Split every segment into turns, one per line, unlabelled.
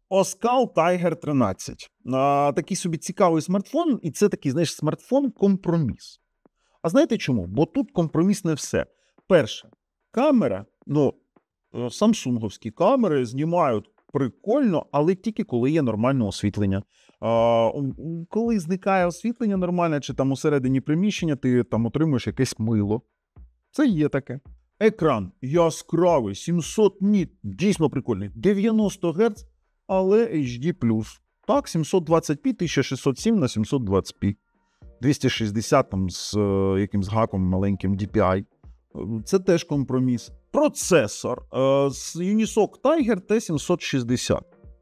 Oskal Tiger 13. Такий собі цікавий смартфон, і це такий, знаєш, смартфон-компроміс. А знаєте чому? Бо тут компромісне все. Перше, камера, самсунговські камери знімають прикольно, але тільки коли є нормальне освітлення. Коли зникає освітлення нормальне, чи там усередині приміщення, ти там отримуєш якесь мило. Це є таке. Екран яскравий, 700 ніт, дійсно прикольний, 90 Гц, але HD+. Так, 720p, 1607 на 720p. 260 там з якимсь гаком маленьким DPI. Це теж компроміс. Процесор Unisoc Tiger T760.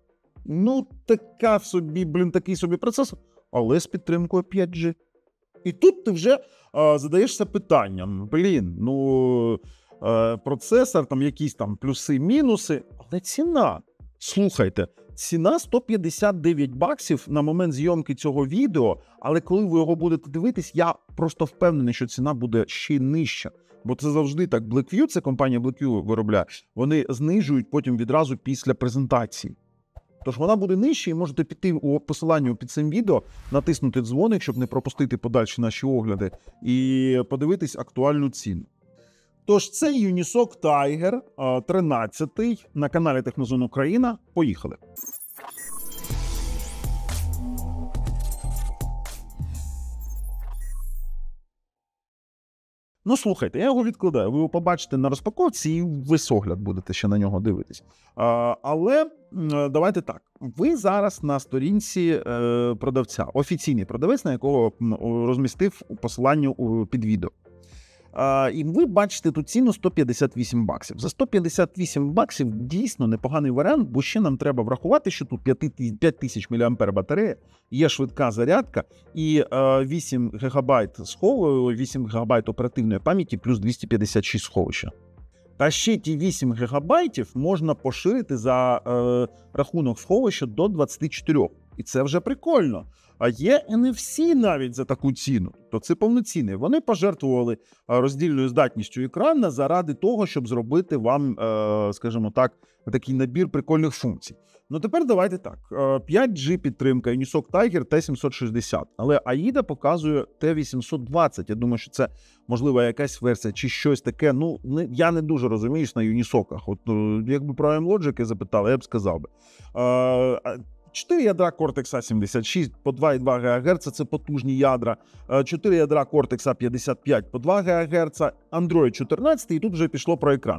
Такий собі процесор, але з підтримкою 5G. І тут ти вже задаєшся питанням. Процесор, там якісь там плюси-мінуси, але ціна. Слухайте, ціна $159 на момент зйомки цього відео, але коли ви його будете дивитись, я просто впевнений, що ціна буде ще нижча. Бо це завжди так. Blackview, це компанія Blackview виробляє, вони знижують потім відразу після презентації. Тож вона буде нижча і можете піти у посиланні під цим відео, натиснути дзвоник, щоб не пропустити подальші наші огляди, і подивитись актуальну ціну. Тож це Unisoc Tiger 13 на каналі Технозон Україна. Поїхали! Слухайте, я його відкладаю. Ви його побачите на розпаковці і весь огляд будете ще на нього дивитись. Але давайте так. Ви зараз на сторінці продавця, офіційний продавець, на якого розмістив посилання під відео. І ви бачите тут ціну $158. За $158 дійсно непоганий варіант, бо ще нам треба врахувати, що тут 5000 мАh батарея, є швидка зарядка і 8 ГБ оперативної пам'яті плюс 256 сховища. Та ще ті 8 ГБ можна поширити за рахунок сховища до 24. І це вже прикольно. А є NFC навіть за таку ціну, то це повноцінне. Вони пожертвували роздільною здатністю екрана заради того, щоб зробити вам, скажімо так, такий набір прикольних функцій. Тепер давайте так. 5G підтримка Unisoc Tiger T760, але AIDA показує T820. Я думаю, що це, можливо, якась версія чи щось таке. Я не дуже розуміюсь на Unisoc. От якби про M-Logic запитали, я б сказав би. 4 ядра Cortex A76 по 2,2 ГГц, це потужні ядра, 4 ядра Cortex A55 по 2 ГГц, Android 14, і тут вже пішло про екран.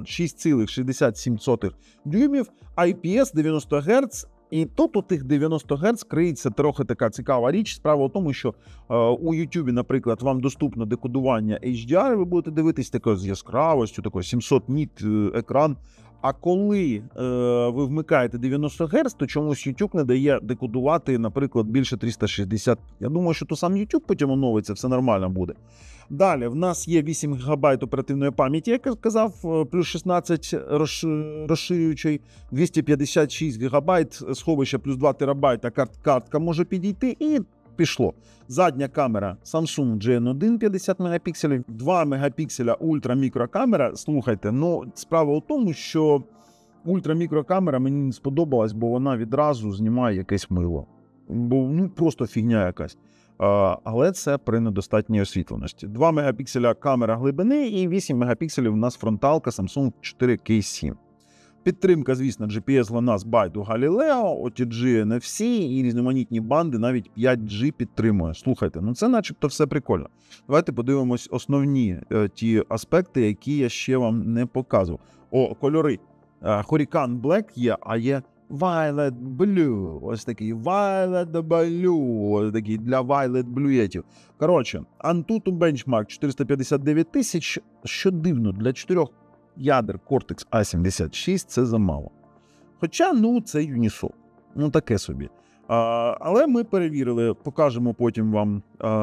6,67 дюймів, IPS 90 Гц, і тут у тих 90 Гц криється трохи така цікава річ. Справа в тому, що у YouTube, наприклад, вам доступно декодування HDR, ви будете дивитись такою з яскравостю, такою 700 ніт екран. А коли ви вмикаєте 90 Гц, то чомусь YouTube не дає декодувати, наприклад, більше 360. Я думаю, що то сам YouTube потім оновиться, все нормально буде. Далі, в нас є 8 ГБ оперативної пам'яті, як я казав, плюс 16 розширюючий, 256 ГБ, сховище плюс 2 ТБ, картка може підійти і пішло. Задня камера Samsung GN1 50 мегапікселів, 2 мегапікселя ультрамікрокамера. Слухайте, справа у тому, що ультрамікрокамера мені не сподобалась, бо вона відразу знімає якесь мило. Просто фігня якась. Але це при недостатній освітленості. 2 мегапікселя камера глибини і 8 мегапікселів у нас фронталка Samsung 4K7. Підтримка, звісно, GPS, GLONASS, BeiDou, Galileo, OTG, NFC і різноманітні банди, навіть 5G підтримує. Слухайте, це начебто все прикольно. Давайте подивимось основні ті аспекти, які я ще вам не показував. Кольори. Hurricane Black є, а є Violet Blue. Ось такий Violet Blue. Ось такий для Violet Blue'єтів. Коротше, Antutu Benchmark 459 тисяч. Що дивно, для 4 ядер Cortex A76 це замало. Хоча, це Unisoc. Таке собі. Але ми перевірили, покажемо потім вам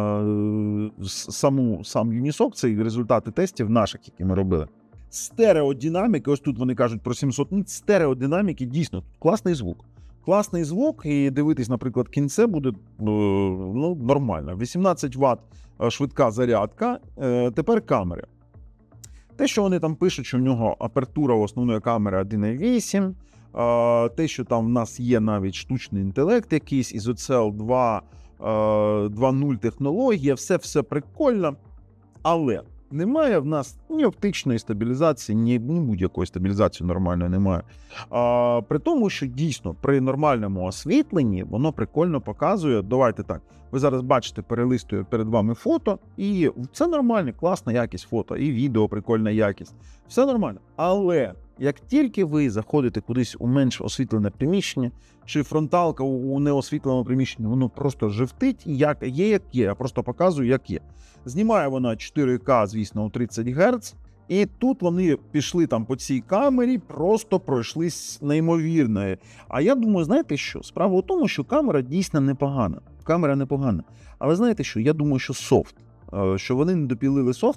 сам Unisoc, це результати тестів наших, які ми робили. Стереодинаміки, ось тут вони кажуть про 700 ніт, стереодинаміки, дійсно, класний звук. Класний звук, і дивитись, наприклад, кінце буде нормально. 18 Вт швидка зарядка, тепер камери. Те, що вони там пишуть, що в нього апертура основної камери 1,8, те, що там в нас є навіть штучний інтелект якийсь, Isocell 2.0 технологія, все прикольно, але немає в нас ні оптичної стабілізації, ні будь-якої стабілізації нормальної немає. При тому, що дійсно при нормальному освітленні воно прикольно показує. Давайте так, ви зараз бачите, перелистую перед вами фото, і це нормально, класна якість фото, і відео прикольна якість. Все нормально. Але як тільки ви заходите кудись у менш освітлене приміщення, чи фронталка у неосвітленому приміщенні, воно просто жевтить, як є. Я просто показую, як є. Знімає вона 4К, звісно, у 30 Гц, і тут вони пішли там по цій камері, просто пройшлись неймовірно. А я думаю, знаєте що? Справа в тому, що камера дійсно непогана. Камера непогана. Але знаєте що? Я думаю, що софт. Що вони не допілили софт.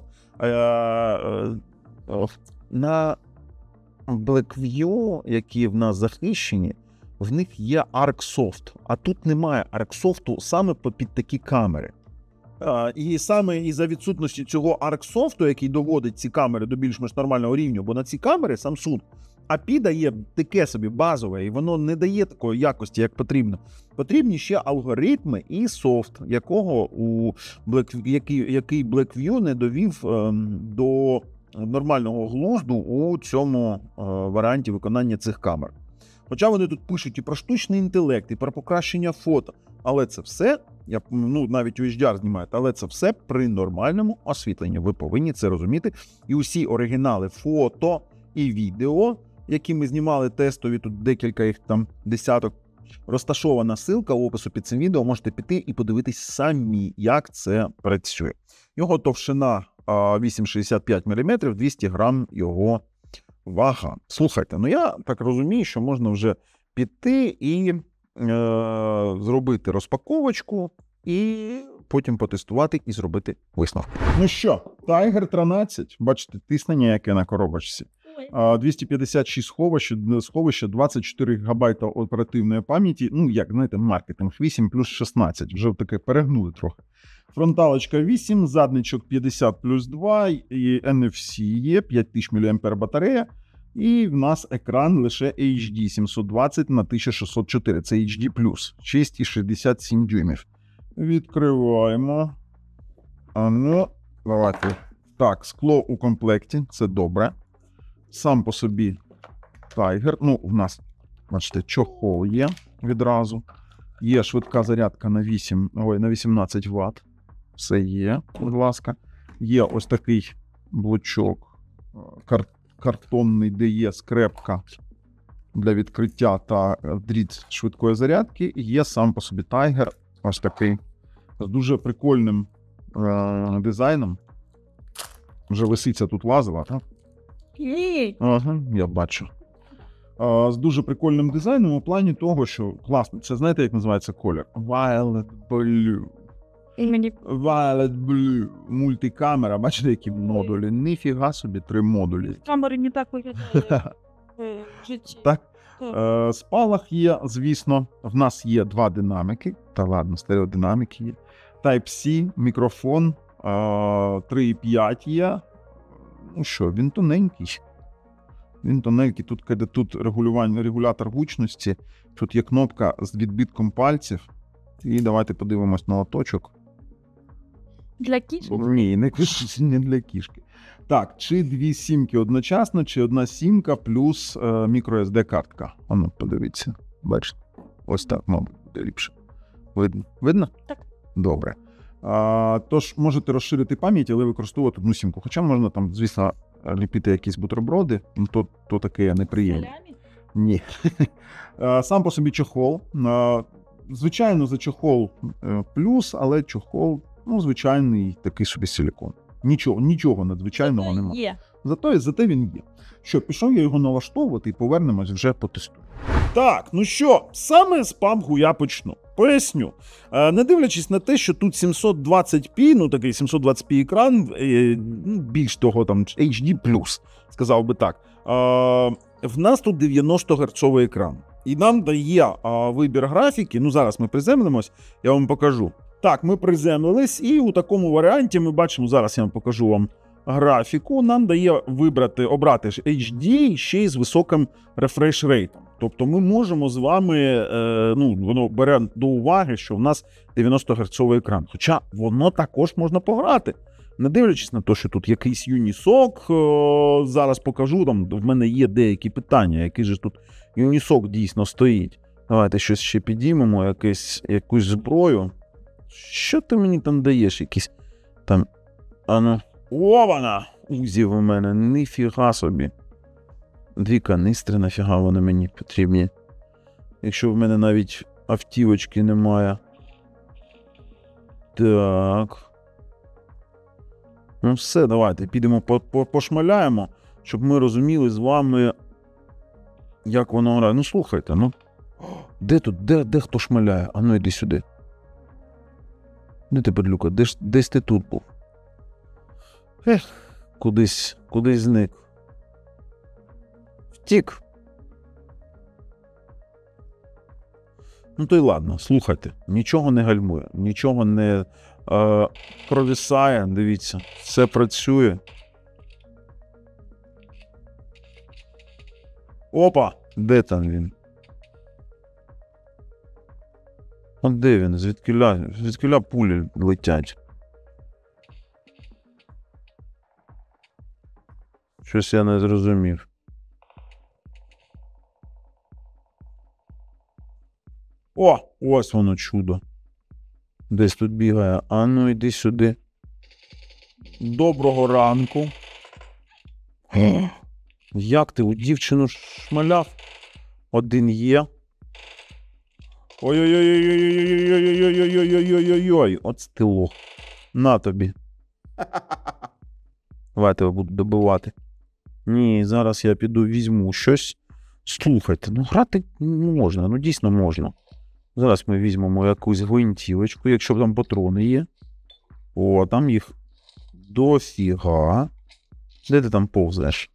На Blackview, які в нас захищені, в них є ArcSoft, а тут немає ArcSoft саме під такі камери. І саме із-за відсутності цього ArcSoft, який доводить ці камери до більш-менш нормального рівня, бо на ці камери Samsung API дає таке собі базове, і воно не дає такої якості, як потрібно. Потрібні ще алгоритми і софт, який Blackview не довів до нормального глузду у цьому варіанті виконання цих камер. Хоча вони тут пишуть і про штучний інтелект, і про покращення фото, але це все, навіть у HDR знімають, але це все при нормальному освітленні. Ви повинні це розуміти. І усі оригінали фото і відео, які ми знімали тестові, тут декілька їх там десяток, розташована ссылка в опису під цим відео, можете піти і подивитись самі, як це працює. Його товщина 8,65 мм, 200 грам його вага. Слухайте, я так розумію, що можна вже піти і зробити розпаковочку, і потім потестувати і зробити висновки. Ну що, Tiger 13, бачите, тиснення яке на коробочці. 256 сховища, 24 ГБ оперативної пам'яті, як, знаєте, маркетинг 8 плюс 16, вже таке перегнули трохи. Фронталочка 8, задничок 50 плюс 2, і NFC є, 5000 мАч батарея, і в нас екран лише HD 720 на 1604, це HD+, 6,67 дюймів. Відкриваємо. Давайте. Так, скло у комплекті, це добре. Сам по собі Tiger, в нас, бачите, чохол є відразу. Є швидка зарядка на 18 Вт. Все є, будь ласка. Є ось такий блочок картонний, де є скрепка для відкриття та дріт швидкої зарядки. І є сам по собі Tiger, ось такий, з дуже прикольним дизайном. Вже виситься тут лазова, так? Ага, я бачу. З дуже прикольним дизайном у плані того, що класно. Це знаєте, як називається колір? Violet Blue. Violet Blue. Мультикамера. Бачите, які модулі? Ніфіга собі, 3 модулі.
Камери не так виглядають в житті.
Так. Спалах є, звісно. В нас є 2 динамики. Та ладно, стереодинаміки є. Type-C, мікрофон. 3,5 є. Він тоненький. Тут регулятор гучності, тут є кнопка з відбитком пальців. І давайте подивимось на лоточок.
Для кішки?
Ні, не для кішки. Так, чи 2 сімки одночасно, чи 1 сімка плюс microSD-картка. Подивіться, бачите? Ось так, мабуть, буде ліпше. Видно?
Так.
Добре. Тож, можете розширити пам'ять, але використовувати 1 сімку. Хоча можна там, звісно, ліпити якісь бутерброди, то таке неприємне. Ні. Сам по собі чохол. Звичайно, за чохол плюс, але чохол, звичайний такий собі силікон. Нічого надзвичайного немає. Зате він є. Що, пішов я його налаштовувати і повернемось вже потестую. Так, саме з PUBG я почну. Поясню. Не дивлячись на те, що тут 720p, такий 720p екран, більш того, там HD+, сказав би так. В нас тут 90 Гц екран. І нам дає вибір графіки. Зараз ми приземлимось, я вам покажу. Так, ми приземлились, і у такому варіанті ми бачимо, зараз я вам покажу вам графіку нам дає обрати HD ще й з високим refresh рейтом. Тобто ми можемо з вами, воно бере до уваги, що в нас 90-герцовий екран. Хоча воно також можна пограти. Не дивлячись на те, що тут якийсь Юнісок, зараз покажу, там в мене є деякі питання, який же тут Юнісок дійсно стоїть. Давайте щось ще підіймемо, якусь зброю. Що ти мені там даєш? Якісь там, Ована! Узів у мене, ніфіга собі. 2 каністри, нафіга вони мені потрібні. Якщо в мене навіть автівочки немає. Так. Ну все, давайте, підемо пошмаляємо, щоб ми розуміли з вами, як воно грає. Ну слухайте, де тут, де хто шмаляє? А ну йди сюди. Де ти, падлюка, десь ти тут був? Кудись зник. Втік. Ну то й ладно, слухайте, нічого не гальмує, нічого не провисає, дивіться, все працює. Опа, де там він? От де він? Звідкіля пулі летять? Щось я не зрозумів. О, ось воно чудо. Десь тут бігає. А ну йди сюди. Доброго ранку. Як ти у дівчину шмаляв? Один є. Ой-ой-ой-ой-ой-ой-ой-ой-ой-ой-ой-ой-ой-ой-ой. От ти лох. На тобі. Давайте я буду добивати. Ні, зараз я піду візьму щось. Слухайте, грати можна, дійсно можна. Зараз ми візьмемо якусь гвинтівочку, якщо там патрони є. О, там їх дофіга. Де ти там повзеш?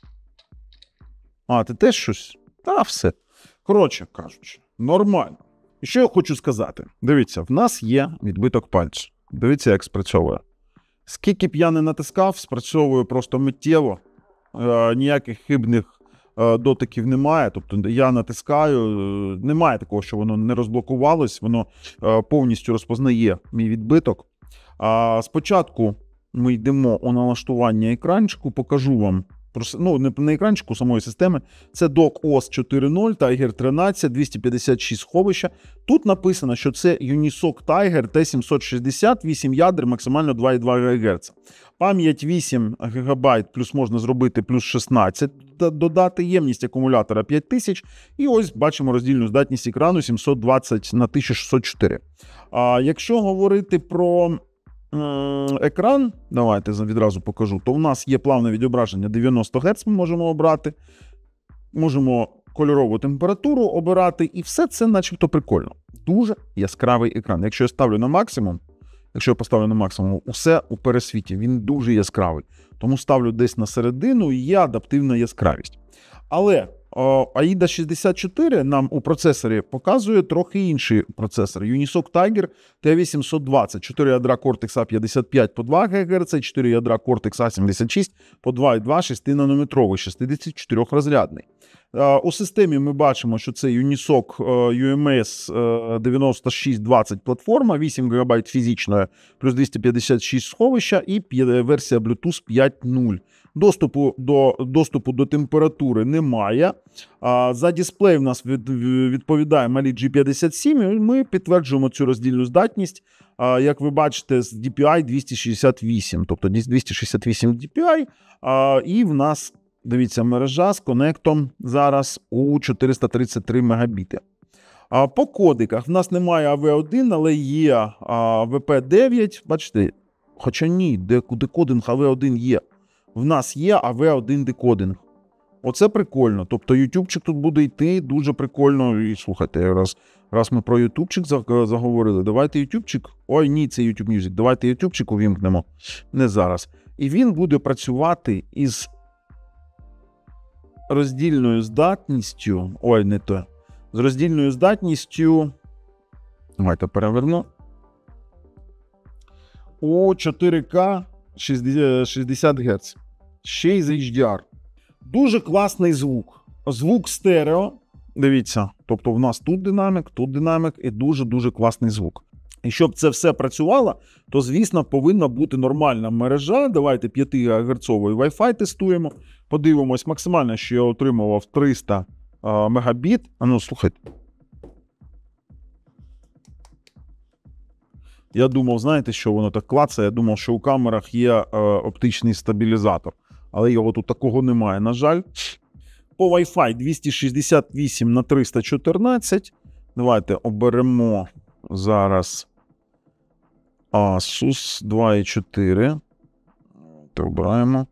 А, ти теж щось? Та все. Коротше кажучи, нормально. І що я хочу сказати? Дивіться, в нас є відбиток пальцю. Дивіться, як спрацьовує. Скільки б я не натискав, спрацьовує просто миттєво. Ніяких хибних дотиків немає. Тобто я натискаю, немає такого, що воно не розблокувалось, воно повністю розпознає мій відбиток. Спочатку ми йдемо у налаштування екранчику, покажу вам, не екранчику самої системи, це DOC OS 4.0, Tiger 13, 256 сховища. Тут написано, що це Unisoc Tiger T760, 8 ядер, максимально 2,2 ГГц. Пам'ять 8 ГБ, плюс можна зробити плюс 16, додати ємність акумулятора 5000. І ось бачимо роздільну здатність екрану 720 на 1604. Якщо говорити про екран, давайте відразу покажу, то в нас є плавне відображення 90 Гц, ми можемо обрати, можемо кольорову температуру обирати, і все це начебто прикольно. Дуже яскравий екран. Якщо я ставлю на максимум, усе у пересвіті, він дуже яскравий. Тому ставлю десь на середину, і є адаптивна яскравість. Але AIDA 64 нам у процесорі показує трохи інший процесор. Unisoc Tiger T820. 4 ядра Cortex A55 по 2 ГГц, 4 ядра Cortex A76 по 2,2, 6-нанометровий, 64-розрядний. У системі ми бачимо, що це Unisoc UMS 9620 платформа, 8 ГБ фізичної, плюс 256 сховища і версія Bluetooth 5.0. Доступу до температури немає. За дисплей в нас відповідає малі G57, і ми підтверджуємо цю роздільну здатність, як ви бачите, з DPI 268, тобто 268 DPI, і в нас, дивіться, мережа з конектом зараз у 433 мегабіти. По кодиках в нас немає AV1, але є VP9, бачите, хоча ні, декодинг AV1 є. В нас є AV1 декодинг. Оце прикольно. Тобто ютубчик тут буде йти дуже прикольно. І слухайте, раз ми про ютубчик заговорили, давайте ютубчик. Ой, ні, це YouTube Music. Давайте ютубчик увімкнемо. Не зараз. І він буде працювати із роздільною здатністю. Ой, не то. З роздільною здатністю. Давайте переверну. У 4К 60 Гц. Ще й з HDR. Дуже класний звук. Звук стерео. Дивіться, тобто в нас тут динамік і дуже-дуже класний звук. І щоб це все працювало, то, звісно, повинна бути нормальна мережа. Давайте 5 ГГц Wi-Fi тестуємо. Подивимось, максимально, що я отримував 300 мегабіт. А ну, слухайте. Я думав, знаєте, що воно так клацає? Я думав, що у камерах є оптичний стабілізатор. Але його тут такого немає, на жаль. По Wi-Fi 268 на 314. Давайте оберемо зараз Asus 2.4. Обираємо.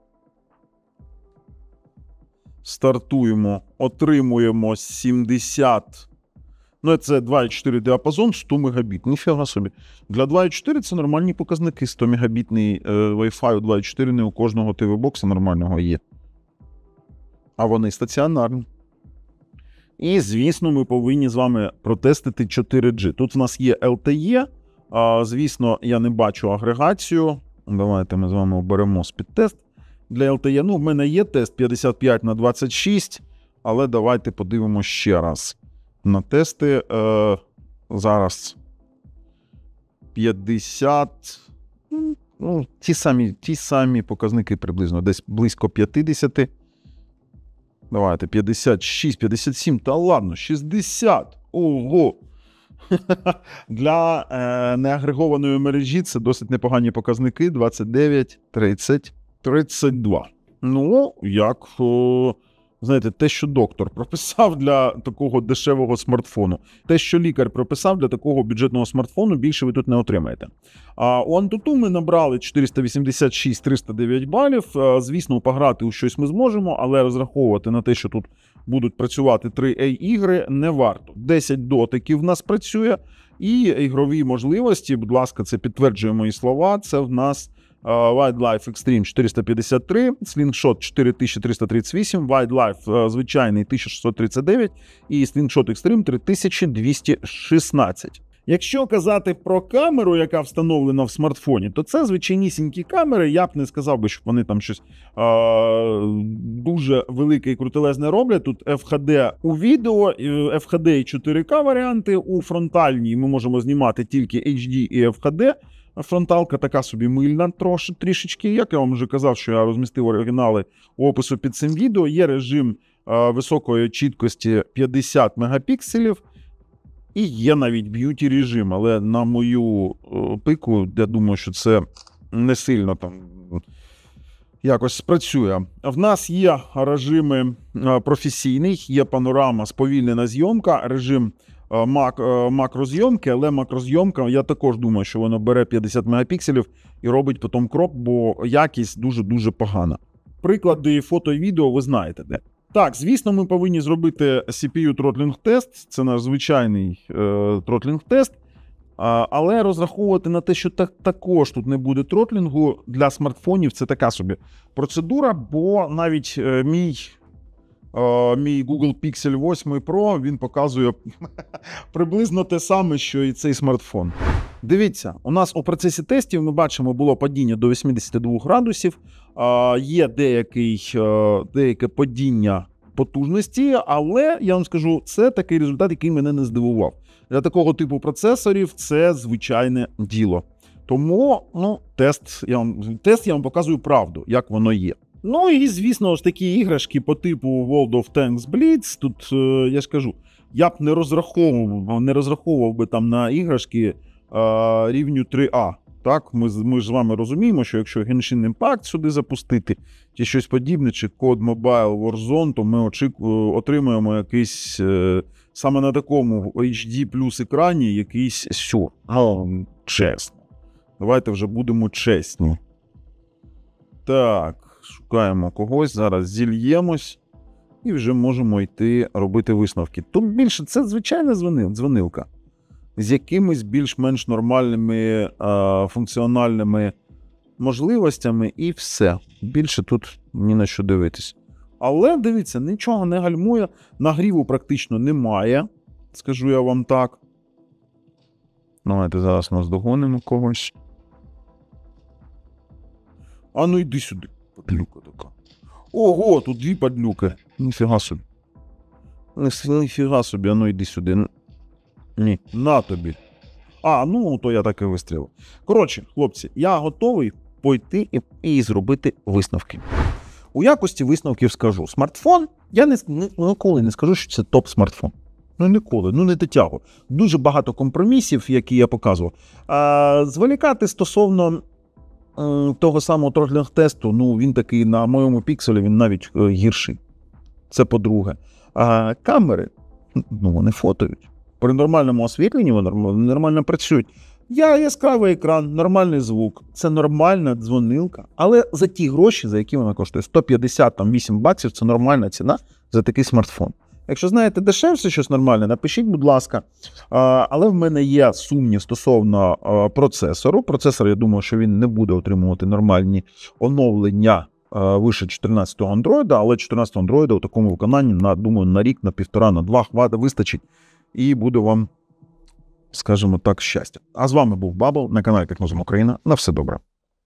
Стартуємо. Отримуємо 70. Ну, це 2.4 діапазон, 100 мегабіт. Ніфіга собі. Для 2.4 це нормальні показники. 100 мегабітний Wi-Fi у 2.4 не у кожного ТВ-бокса нормального є. А вони стаціонарні. І, звісно, ми повинні з вами протестити 4G. Тут в нас є LTE. Звісно, я не бачу агрегацію. Давайте ми з вами оберемо спідтест для LTE. Ну, в мене є тест 55 на 26, але давайте подивимося ще раз на тести. Зараз 50. Ну, ті самі показники приблизно. Десь близько 50. Давайте 56, 57. Та ладно, 60. Ого! Для неагрегованої мережі це досить непогані показники. 29, 30, 32. Ну, як, знаєте, те, що доктор прописав для такого дешевого смартфону. Те, що лікар прописав для такого бюджетного смартфону, більше ви тут не отримаєте. У Antutu ми набрали 486 309 балів. Звісно, пограти у щось ми зможемо, але розраховувати на те, що тут будуть працювати 3A-ігри, не варто. 10 дотиків в нас працює, і ігрові можливості, будь ласка, це підтверджує мої слова, це в нас Wildlife Extreme 453, Slingshot 4338, Wildlife звичайний 1639 і Slingshot Extreme 3216. Якщо казати про камеру, яка встановлена в смартфоні, то це звичайнісінькі камери. Я б не сказав би, щоб вони там щось дуже велике і крутелезне роблять. Тут FHD у відео, FHD і 4К варіанти. У фронтальній ми можемо знімати тільки HD і FHD. Фронталка така собі мильна трішечки. Як я вам вже казав, що я розмістив оригінали у опису під цим відео. Є режим високої чіткості 50 мегапікселів. І є навіть б'юті режим, але на мою пику, я думаю, що це не сильно там якось спрацює. В нас є режими професійний, є панорама, сповільнена зйомка, режим макрозйомки, але макрозйомка, я також думаю, що воно бере 50 мегапікселів і робить потім кроп, бо якість дуже-дуже погана. Приклади фото і відео ви знаєте де. Так, звісно, ми повинні зробити CPU throttling-тест, це наш звичайний throttling-тест, але розраховувати на те, що також тут не буде тротлінгу для смартфонів, це така собі процедура, бо навіть мій Google Pixel 8 Pro, він показує приблизно те саме, що і цей смартфон. Дивіться, у нас у процесі тестів ми бачимо, було падіння до 82 градусів, є деяке падіння потужності, але, я вам скажу, це такий результат, який мене не здивував. Для такого типу процесорів це звичайне діло. Тому, тест я вам показую правду, як воно є. Ну і, звісно ж, такі іграшки по типу World of Tanks Blitz, тут, я ж кажу, я б не розраховував би там на іграшки рівню 3А. Так, ми ж з вами розуміємо, що якщо Genshin Impact сюди запустити, чи щось подібне, чи COD Mobile Warzone, то ми отримаємо якийсь, саме на такому HD плюс екрані, якийсь сюр. Чесно. Давайте вже будемо чесні. Так, шукаємо когось, зараз зільємось і вже можемо йти робити висновки. Тут більше це звичайна дзвонилка з якимись більш-менш нормальними функціональними можливостями і все. Більше тут ні на що дивитись. Але, дивіться, нічого не гальмує, нагріву практично немає, скажу я вам так. Давайте зараз наздогонимо когось. А ну йди сюди. Падлюка така. Ого, тут 2 падлюки. Ніфіга собі. Ніфіга собі, а ну йди сюди. Ні, на тобі. А, ну то я так і вистрілив. Коротше, хлопці, я готовий пойти і зробити висновки. У якості висновків скажу. Смартфон, я ніколи не скажу, що це топ-смартфон. Ну ніколи, не дотягую. Дуже багато компромісів, які я показував. Зволікати стосовно того самого тротлінг-тесту, він такий на моєму пікселі, він навіть гірший. Це по-друге. Камери, вони фотоють. При нормальному освітленні вони нормально працюють. Яскравий екран, нормальний звук. Це нормальна дзвонилка. Але за ті гроші, за які вона коштує, 158 баксів, це нормальна ціна за такий смартфон. Якщо знаєте дешевше щось нормальне, напишіть, будь ласка. Але в мене є сумнів стосовно процесору. Процесор, я думаю, що він не буде отримувати нормальні оновлення вище 14-го Android, але 14-го Android у такому виконанні, думаю, на рік, на 1,5, на 2 вистачить. І буде вам, скажімо так, щастя. А з вами був Бабл на каналі Технозум Україна. На все добре.